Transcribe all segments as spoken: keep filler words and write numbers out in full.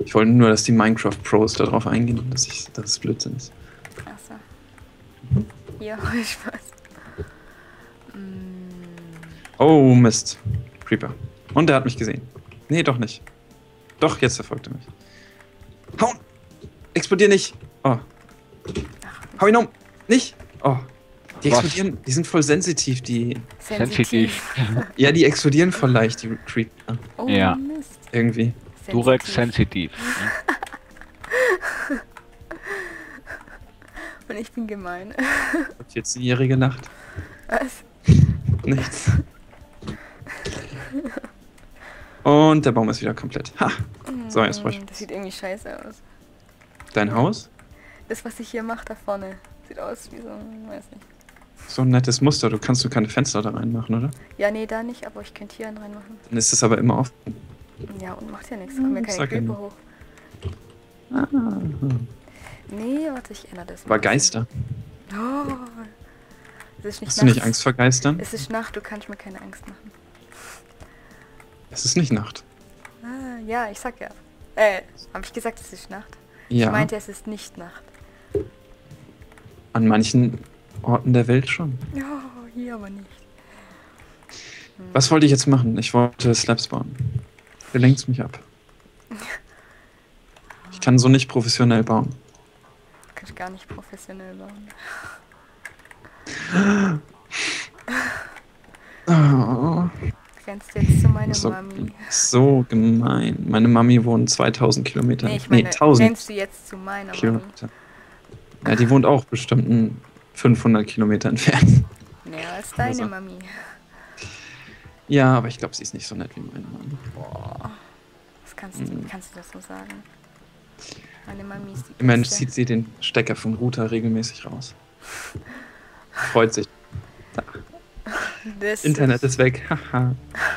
Ich wollte nur, dass die Minecraft-Pros darauf eingehen, dass, ich, dass es Blödsinn ist. Achso. Ja, Spaß. Mm. Oh, Mist. Creeper. Und er hat mich gesehen. Nee, doch nicht. Doch, jetzt verfolgt er mich. Hauen! Explodier nicht! Oh. Hau ihn um! Nicht! Oh. Die Was? explodieren, die sind voll sensitiv, die. Sensitiv. Ja, die explodieren voll leicht, die Creeper. Oh, Ja. Mist. Irgendwie. Durex sensitiv. Und ich bin gemein. Hat jetzt die jährige Nacht. Was? Nichts. Und der Baum ist wieder komplett. Ha! So, jetzt brauche ich. Das sieht irgendwie scheiße aus. Dein Haus? Das, was ich hier mache, da vorne, sieht aus wie so, weiß nicht. So ein nettes Muster. Du kannst du keine Fenster da reinmachen, oder? Ja, nee, da nicht, aber ich könnte hier einen reinmachen. Dann ist es aber immer offen. Ja, und macht ja nichts, da kommen ja keine Sag ja Creeper nur. hoch. Ah. Nee, warte, ich ändere das mal. Aber Geister. Oh, es ist nicht Hast du nicht nachts. Angst vor Geistern? Es ist Nacht, du kannst mir keine Angst machen. Es ist nicht Nacht. Ah, ja, ich sag ja. Äh, habe ich gesagt, es ist Nacht? Ja. Ich meinte, es ist nicht Nacht. An manchen Orten der Welt schon. Ja, hier aber nicht. Was wollte ich jetzt machen? Ich wollte Slabs bauen. Du lenkst mich ab. Ich kann so nicht professionell bauen. Du kannst gar nicht professionell bauen. Oh, Grenzt jetzt zu meiner so, Mami. so gemein. Meine Mami wohnt zweitausend Kilometer. Nee, ich meine, tausend grenzt du jetzt zu meiner Mami. Kilometer. Ja, die wohnt auch bestimmt ein fünfhundert Kilometer entfernt. Näher als deine Also. Mami. Ja, aber ich glaube, sie ist nicht so nett wie meine Mami. Boah. Was kannst du, Mhm. kannst du das so sagen? Meine Mami ist die Immerhin Beste. zieht sie den Stecker vom Router regelmäßig raus. Freut sich. Das Internet ist weg. Haha.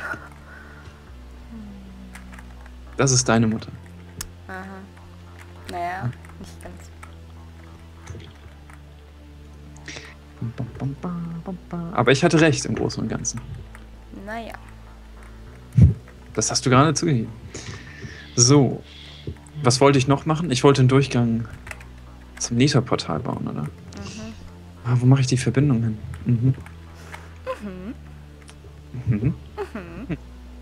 Das ist deine Mutter. Aha. Naja, nicht ganz. Aber ich hatte recht im Großen und Ganzen. Naja. Das hast du gerade zugegeben. So. Was wollte ich noch machen? Ich wollte einen Durchgang zum Nether-Portal bauen, oder? Mhm. Ah, wo mache ich die Verbindung hin? Mhm. Mhm. Mhm. Mhm.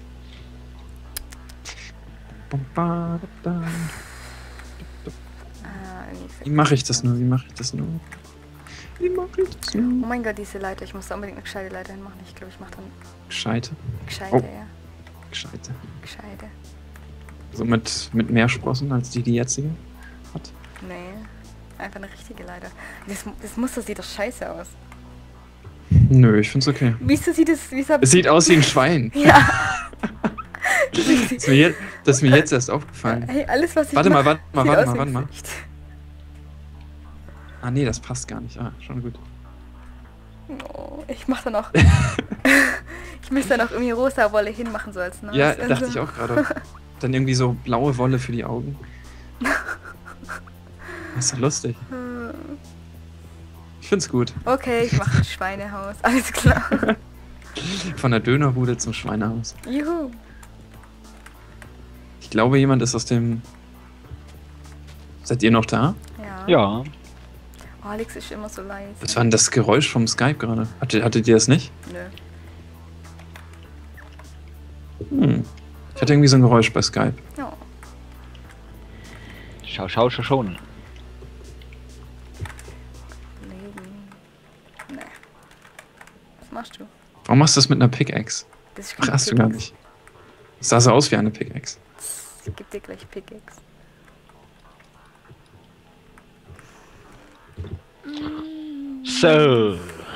Ah, irgendwie Wie mache ich das nur? Wie mache ich das nur? Wie mache ich das Oh nur? mein Gott, diese Leiter. Ich muss da unbedingt eine gescheite Leiter hinmachen. Ich glaube, ich mache dann Gescheite. gescheite, Oh. ja. Gescheite. Gescheite. So mit, mit mehr Sprossen als die, die jetzige hat. Nee. Einfach eine richtige Leiter. Das, das Muster sieht doch scheiße aus. Nö, ich find's okay. Wieso sieht es... Wieso hab Es sieht aus wie ein Schwein. Ja. Das ist mir jetzt, das ist mir jetzt erst aufgefallen. Hey, alles, was ich Warte mal, mach, warte mal, sieht warte aus mal, wie warte ein mal. Gesicht. Ah nee, das passt gar nicht. Ah, schon gut. Oh, ich mach da noch... ich müsste da noch irgendwie rosa Wolle hinmachen, so als Nase. Ja, dachte ich auch gerade. Dann irgendwie so blaue Wolle für die Augen. Das ist doch lustig. Ich find's gut. Okay, ich mache ein Schweinehaus. Alles klar. Von der Dönerbude zum Schweinehaus. Juhu. Ich glaube, jemand ist aus dem... Seid ihr noch da? Ja. Ja. Oh, Alex ist immer so leise. Was war denn das Geräusch vom Skype gerade? Hattet, hattet ihr das nicht? Nö. Hm. Ich hatte irgendwie so ein Geräusch bei Skype. Oh. Schau, schau, schau schon. Leben. Nee. Was machst du? Warum machst du das mit einer Pickaxe? Das ist Ach, hast du gar nicht. Das sah so aus wie eine Pickaxe. Ich geb dir gleich Pickaxe. So.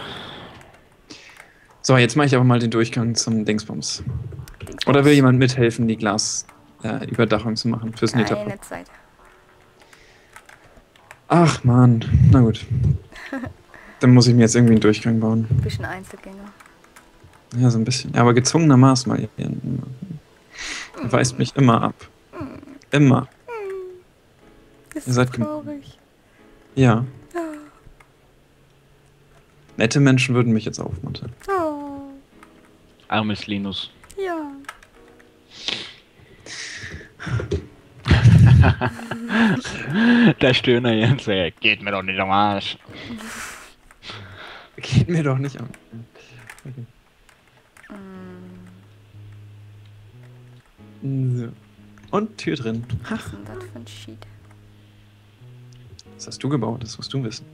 So, jetzt mache ich aber mal den Durchgang zum Dingsbums. Oder will jemand mithelfen, die Glasüberdachung äh, zu machen fürs Nether? Eine Zeit. Ach man, na gut. Dann muss ich mir jetzt irgendwie einen Durchgang bauen. Ein bisschen Einzelgänger. Ja, so ein bisschen. Ja, aber gezwungenermaßen mal. Ihr weist mich immer ab. Immer. Das Ihr ist seid so gem- traurig. Ja. Ja. Nette Menschen würden mich jetzt aufmuntern. Oh. Armes Linus. Ja. Der Stöhner Jens, ey, geht mir doch nicht am Arsch. Geht mir doch nicht an. Okay. Mm, So. Und Tür drin. was ist denn das für ein Sheet? Das hast du gebaut, das musst du wissen.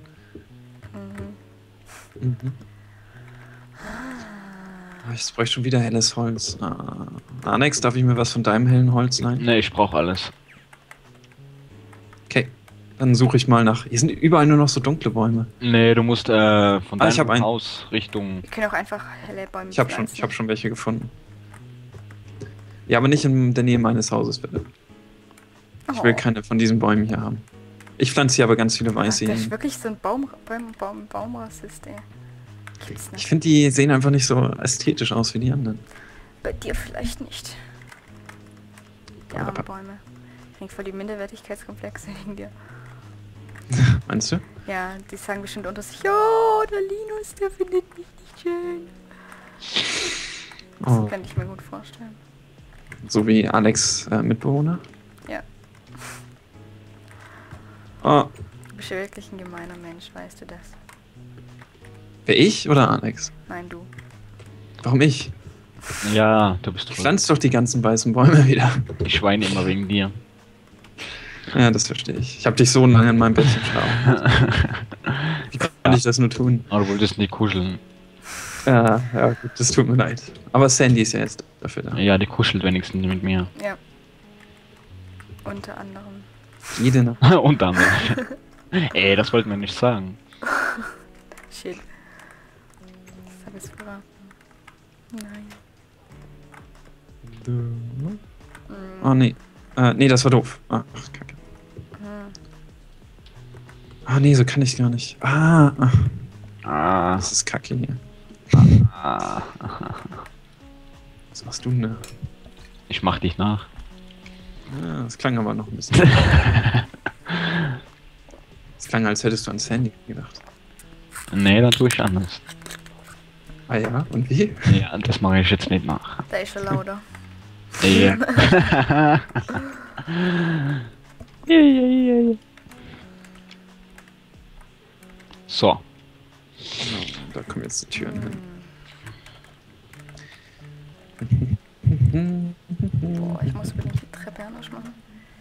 Mhm. Mhm. Ah, ich bräuchte schon wieder helles Holz. Ah. Alex, darf ich mir was von deinem hellen Holz leihen? Ne, ich brauch alles. Okay, dann suche ich mal nach. Hier sind überall nur noch so dunkle Bäume. Nee, du musst äh, von Ah, ich hab deinem einen. Haus Richtung. Wir können auch einfach helle Bäume Ich habe schon, pflanzen. ich hab schon welche gefunden. Ja, aber nicht in der Nähe meines Hauses, bitte. Ich will Oh. keine von diesen Bäumen hier haben. Ich pflanze hier aber ganz viele Ach, weiße der ist hin. wirklich so ein Baum, Baum, Baum, Baumrassist, ey. Gibt's Ich nicht. finde, die sehen einfach nicht so ästhetisch aus wie die anderen. Bei dir vielleicht nicht. Die Oder armen bei- Bäume. Ich krieg voll die Minderwertigkeitskomplexe wegen dir. Meinst du? Ja, die sagen bestimmt unter sich, ja, der Linus, der findet mich nicht schön. Das Oh, kann ich mir gut vorstellen. so wie Alex äh, Mitbewohner? Ja. Oh, Du bist ja wirklich ein gemeiner Mensch, weißt du das? wer ich oder Alex? Nein, du. Warum ich? Ja, du bist Ich voll. pflanze doch die ganzen weißen Bäume wieder. Ich weine immer wegen dir. Ja, das verstehe ich. Ich habe dich so lange in meinem Bettchen schlafen. Wie kann ich das nur tun? Aber du wolltest nicht kuscheln. Ja, ja, gut, das tut mir leid. Aber Sandy ist ja jetzt dafür da. Ja, die kuschelt wenigstens mit mir. Ja. Unter anderem. Jede Nacht. Und dann. Ey, das wollten wir nicht sagen. Shit. Das hab ich verraten. Nein. Mm. Oh, nee. Äh, nee, das war doof. Ah, ach, kacke. Mm. Ah, nee, so kann ich gar nicht. Ah, ach, Ah. das ist kacke hier. ah. Was machst du denn da? Ich mach dich nach. Ja, das klang aber noch ein bisschen. Das klang, als hättest du an Sandy gedacht. Nee, dann tue ich anders. Ah ja, und wie? Ja, das mache ich jetzt nicht nach. Da ist er lauter. Ja. Ja, ja, ja, ja. So. Genau, da kommen jetzt die Türen hin. Boah, ich muss unbedingt die Treppe anders machen.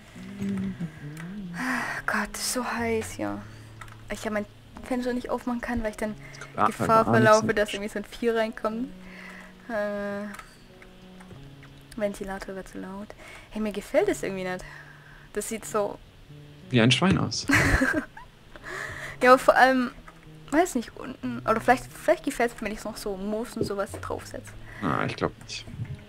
Ah, Gott, ist so heiß hier. Ich ja mein Fenster nicht aufmachen kann, weil ich dann Ah, Gefahr aber verlaufe, Alex- dass irgendwie so ein Vieh reinkommt. Äh, Ventilator wird zu laut. Hey, mir gefällt es irgendwie nicht. Das sieht so... Wie ein Schwein aus. Ja, aber vor allem, weiß nicht, unten... Oder vielleicht, vielleicht gefällt es mir, wenn ich noch so Moos und sowas draufsetze. Ah, ich glaube nicht.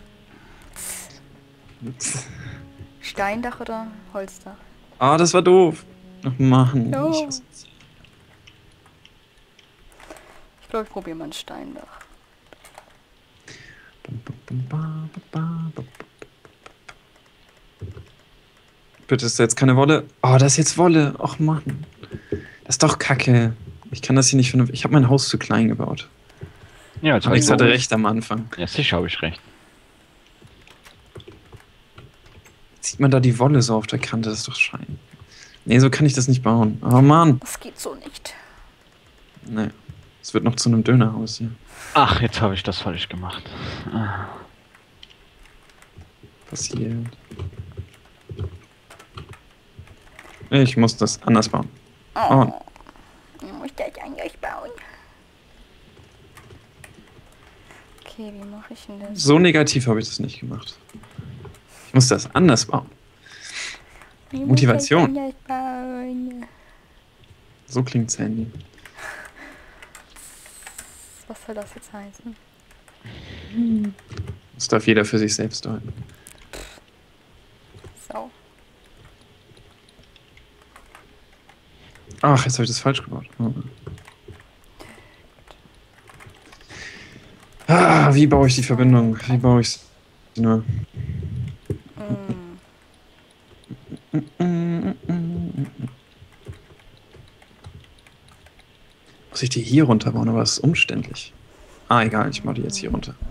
Steindach oder Holzdach? Ah, das war doof. Ach, Mann. Ja. Ich hasse es. Ich glaube, ich probiere mal ein Steindach. Bitte ist da jetzt keine Wolle. Oh, das ist jetzt Wolle. Och Mann. Das ist doch kacke. Ich kann das hier nicht vernünftig. Ich habe mein Haus zu klein gebaut. Ja, jetzt hab Alex ich hatte noch- recht am Anfang. Ja, sicher habe ich recht. Sieht man da die Wolle so auf der Kante? Das ist doch Schein. Nee, so kann ich das nicht bauen. Oh Mann. Das geht so nicht. Nee. Es wird noch zu einem Dönerhaus hier. Ach, jetzt habe ich das falsch gemacht. Ah. Passiert. Ich muss das anders bauen. Oh. Ich muss das anders bauen. Okay, wie mache ich denn das? So negativ habe ich das nicht gemacht. Ich muss das anders bauen. Ich muss Motivation. das anders bauen. So klingt Sandy. Was soll das jetzt heißen? Das darf jeder für sich selbst deuten. So. Ach, jetzt habe ich das falsch gebaut. Oh. Ah, wie baue ich die Verbindung? Wie baue ich es nur? Mm. Muss ich die hier runterbauen, aber das ist umständlich. Ah, egal, ich mache die jetzt hier runter.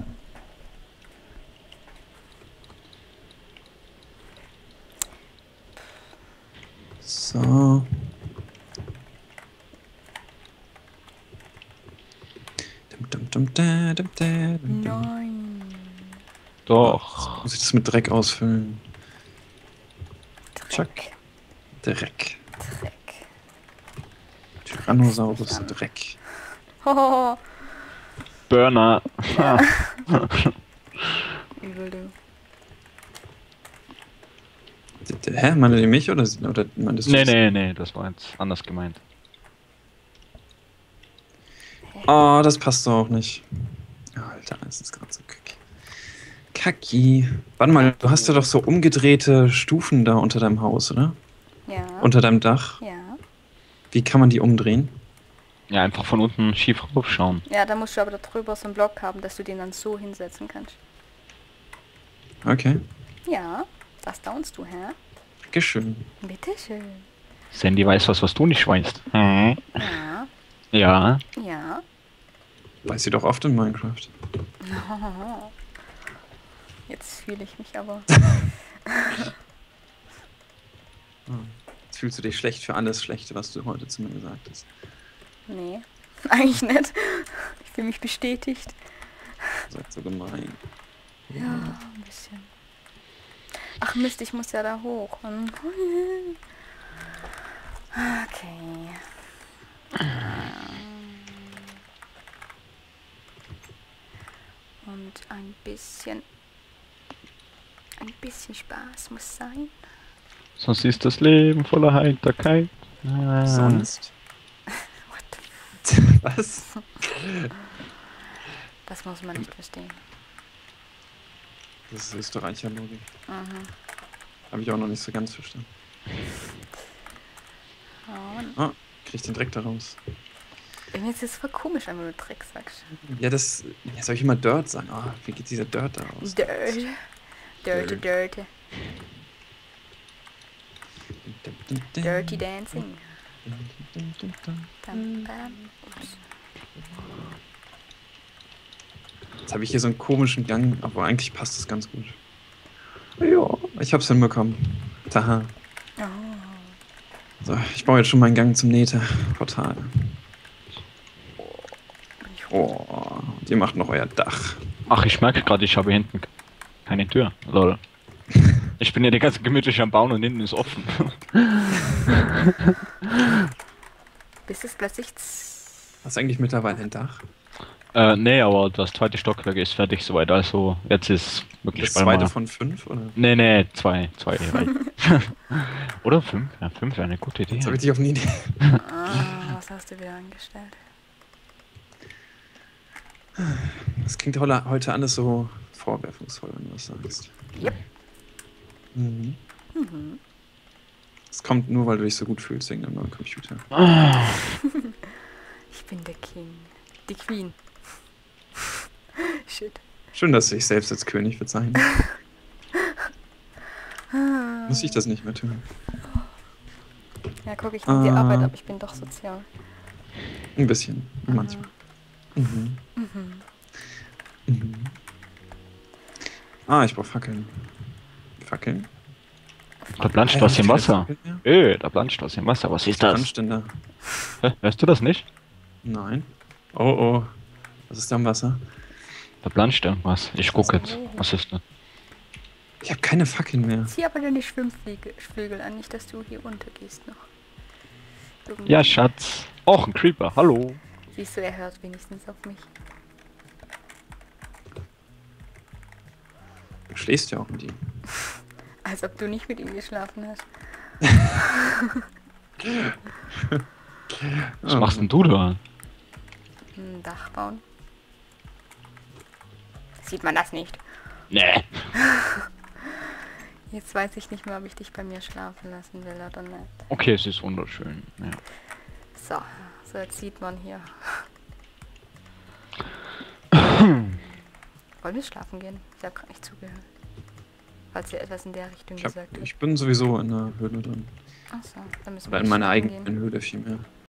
dum, da, dum, da, dum, dum. Nein. Doch. Muss ich das mit Dreck ausfüllen? Chuck. Dreck. Dreck. Dreck. Tyrannosaurus an. Dreck. Hohoho. Burner. Übel, du. D- d- Hä? Meint ihr mich oder, oder meintest du Nee, das? nee, nee, das war jetzt anders gemeint. Oh, das passt doch auch nicht. Alter, das ist gerade so kacki. Kacki. Warte mal, du hast ja doch so umgedrehte Stufen da unter deinem Haus, oder? Ja. Unter deinem Dach. Ja. Wie kann man die umdrehen? Ja, einfach von unten schief raufschauen. Ja, da musst du aber da drüber so einen Block haben, dass du den dann so hinsetzen kannst. Okay. Ja, das staunst du, hä? Dankeschön. Bitteschön. Sandy weiß was, was du nicht weißt. Hm. Ja, Ja. ja. Weiß sie doch oft in Minecraft. Jetzt fühle ich mich aber. Jetzt fühlst du dich schlecht für alles Schlechte, was du heute zu mir gesagt hast. Nee, eigentlich nicht. Ich fühle mich bestätigt. Sagt so gemein. Ja, ein bisschen. Ach Mist, ich muss ja da hoch. Und okay. Und ein bisschen... Ein bisschen Spaß muss sein. Sonst ist das Leben voller Heiterkeit. Ah. Sonst? What the f- Was? Das muss man nicht verstehen. Das ist Österreicher-Logik. Mhm. Habe ich auch noch nicht so ganz verstanden. Und Ah, krieg ich den Dreck da raus. irgendwie ist es voll komisch, wenn du Dreck sagst. Ja, das... Ja, soll ich immer Dirt sagen? Ah, wie geht dieser Dirt da raus? Dirt. Dirty, Dirt. dirty. Dirty dancing. Bam, bam. Ups. Jetzt habe ich hier so einen komischen Gang, aber eigentlich passt das ganz gut. Ja, ich hab's hinbekommen. Taha. Oh. So, ich baue jetzt schon meinen Gang zum Nether-Portal. Bin ich Oh, und ihr macht noch euer Dach. Ach, ich merke gerade, ich habe hinten keine Tür. Lol. Ich bin ja die ganze gemütlich am Bauen und hinten ist offen. Bis es plötzlich... z- Hast du eigentlich mittlerweile ein Dach? äh, nee, aber das zweite Stockwerk ist fertig soweit. Also, jetzt ist wirklich Das bald zweite mal- von fünf, oder? Nee, nee, zwei. Zwei reicht. Oder fünf? Ja, fünf wäre eine gute Idee. Jetzt habe ich dich auf eine Idee. Ah, was hast du wieder angestellt? Das klingt holla- heute alles so vorwerfungsvoll, wenn du das sagst. Yep. Mhm. Mhm. Das kommt nur, weil du dich so gut fühlst wegen dem neuen Computer. Ich bin der King. Die Queen. Shit. Schön, dass du dich selbst als König bezeichnest. Muss ich das nicht mehr tun? Ja, guck, ich nehme die Ah. Arbeit ab, ich bin doch sozial. Ein bisschen, manchmal. Mhm. Mhm. Mhm. Ah, ich brauche Fackeln. Fackeln? Da planscht Äh, was im keine Wasser. Fackeln mehr? Öh, da planscht was im Wasser. Was ist das? Planscht denn da? Hä? Hörst du das nicht? Nein. Oh oh. Was ist da im Wasser? Da planscht irgendwas. Ich gucke jetzt. Was ist das? Ich habe keine Fackeln mehr. Zieh aber deine Schwimmflügel an, nicht, dass du hier untergehst noch. Irgendwie. Ja, Schatz. Och, ein Creeper. Hallo. Siehst du, er hört wenigstens auf mich. Du schläfst ja auch mit ihm. Als ob du nicht mit ihm geschlafen hast. Was machst denn du da? Ein Dach bauen. Sieht man das nicht? Nee. Jetzt weiß ich nicht mehr, ob ich dich bei mir schlafen lassen will oder nicht. Okay, es ist wunderschön. Ja. So, so jetzt sieht man hier. Wollen wir schlafen gehen? Ich habe gerade nicht zugehört. Falls ihr etwas in der Richtung Ich, hab, gesagt habt. ich bin sowieso in der Höhle drin. Achso, dann müssen wir Oder in nicht meiner schlafen eigenen gehen. Höhle vielmehr.